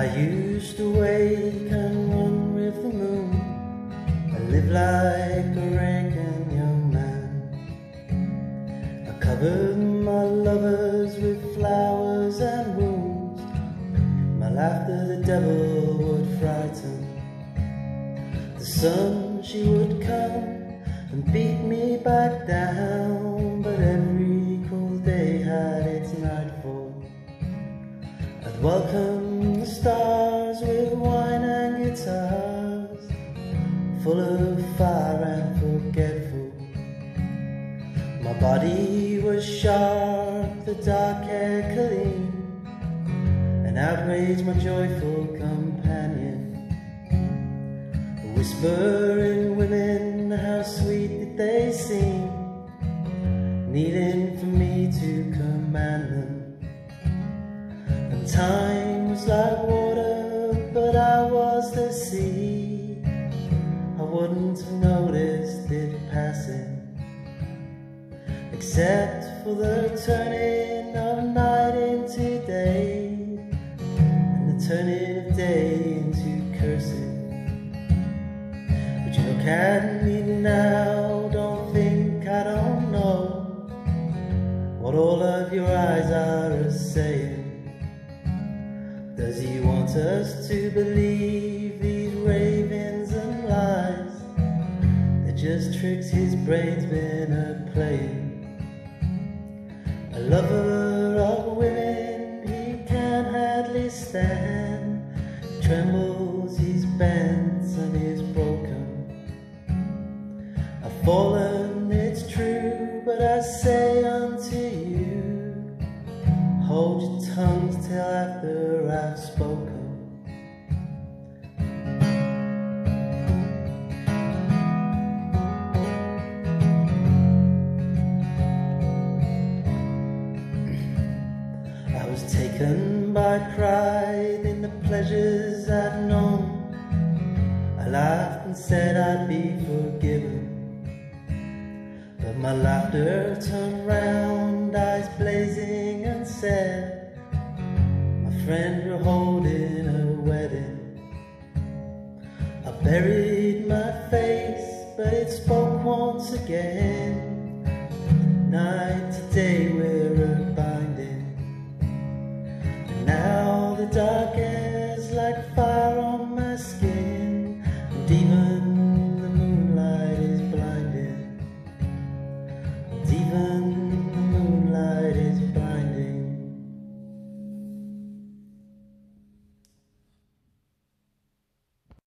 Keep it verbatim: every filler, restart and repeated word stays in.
I used to wake and run with the moon. I lived like a Rake young man. I covered my lovers with flowers and wounds. My laughter the devil would frighten. The sun, she would come and beat me back down, but every cool day had its nightfall. I'd welcome the stars with wine and guitars, full of fire and forgetful. My body was sharp, the dark hair clean, and outrage my joyful companion. A whisper in women, how sweet did they seem, needing for me to command them. And time was like water, but I was the sea. I wouldn't have noticed it passing, except for the turning of night into day, and the turning of day into cursing. But you look at me now, don't think I don't know what all of your eyes are saying. Does he want us to believe these ravings and lies? They're just tricks his brain's been a-playing. A lover of women he can hardly stand, trembles, he's bent and he's broken. I've fallen, it's true, but I say unto you, hold your tongues till after I've spoken. I was taken by pride in the pleasures I'd known. I laughed and said I'd be forgiven, but my laughter turned round, eyes blazing, and said, my friend, you're holding a wedding. I buried my face, but it spoke once again. Night to day we're a-binding, and now the dark air's like fire.